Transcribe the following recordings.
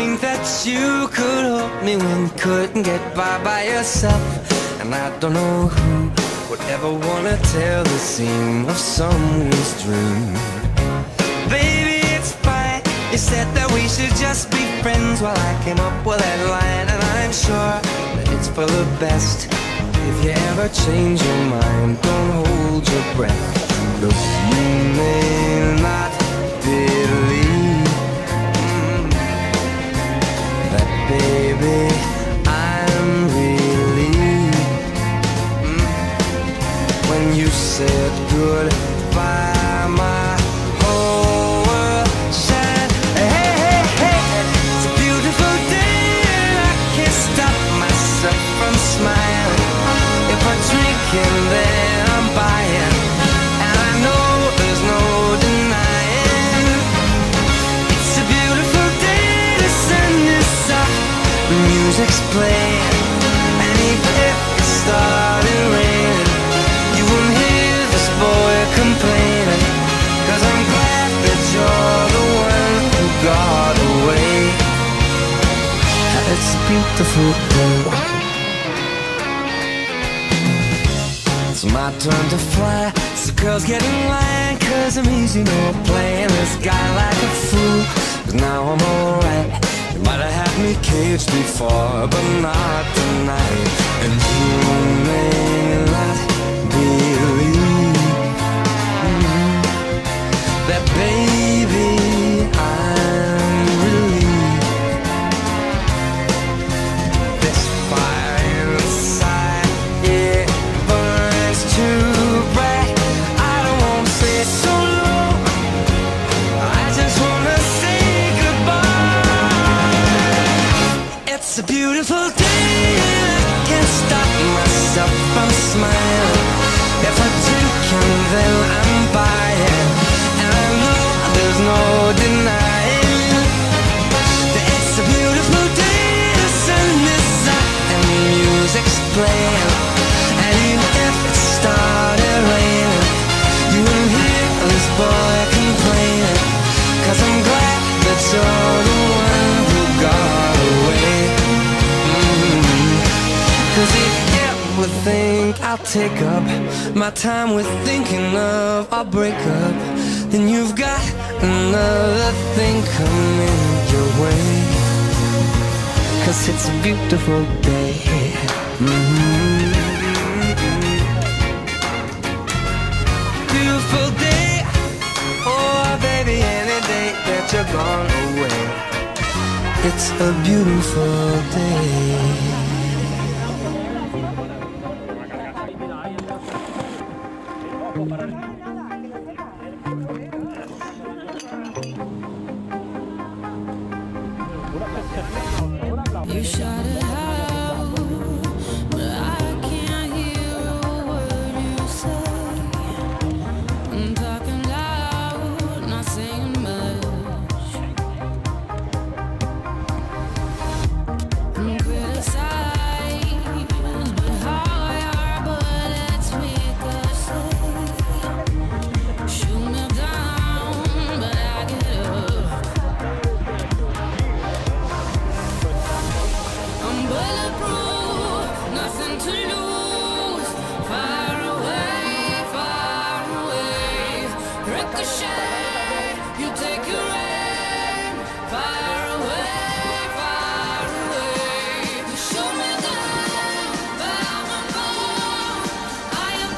think that you could hold me when you couldn't get by yourself. And I don't know who would ever wanna tell the seam of someone's dream. Baby, it's fine. You said that we should just be friends while I came up with that line. And I'm sure that it's for the best. If you ever change your mind, don't hold your breath. Look, you may not believe that, baby, I'm relieved when you said goodbye. My whole world shined. Hey, hey, hey, it's a beautiful day and I can't stop myself from smiling. If I drink and then I'm buying, and I know there's no denying. It's a beautiful day, the sun is up, the music's playing, and even if it started raining, you won't hear this boy complaining. 'Cause I'm glad that you're the one who got away. It's a beautiful day. It's my turn to fly, so girls get in line, 'cause I'm easy, no playing this guy like a fool. 'Cause now I'm alright. You might have had me caged before, but not tonight. And you may not believe that, baby, I'm relieved. This fire inside, yeah, burns too bright. I don't wanna say so long, I just wanna say goodbye. It's a beautiful day and I can't stop myself from smiling. If I drink and then I'm buying, and I know there's no denying that it's a beautiful day, the sun is up and the music's playing. And even if it started raining, you wouldn't hear this boy complaining. 'Cause I'm glad that you're the one who got away. 'Cause if you ever think I'll take up my time with thinking of our breakup, then you've got another thing coming your way. 'Cause it's a beautiful day. Beautiful day. Oh, baby, any day that you're gone away, it's a beautiful day. You shut it out, but I can't hear a word you say. I'm talking loud, not saying much. I'm criticized, but how your bullets ricochet. Shoot me down, but I get up. I'm bulletproof, nothing to lose. Far away, ricochet. You take your aim. Far away. You shoot me down, but I won't fall. I am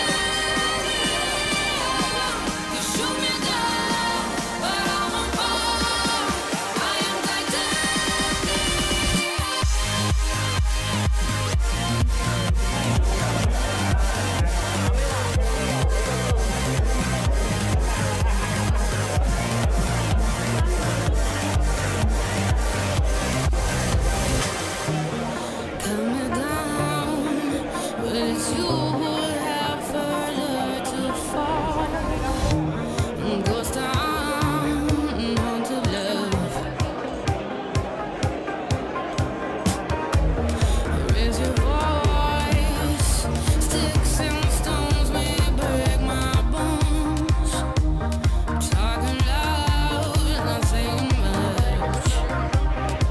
titanium. You shoot me down, but I won't fall. I am titanium. Coming down, but it's you who have further to fall. Ghost town, haunted love. Raise your voice. Sticks and stones may break my bones. Talking loud, not saying much.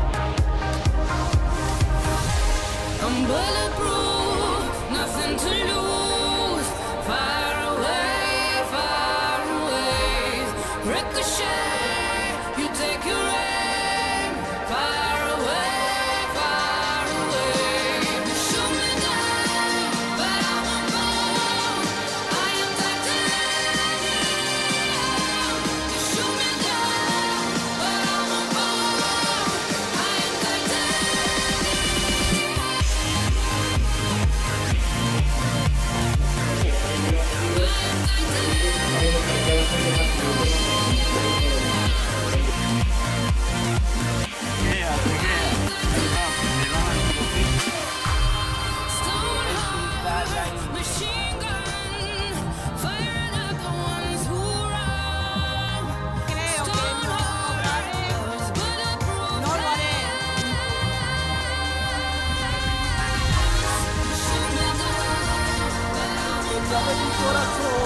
Abbiamo il tuo coração.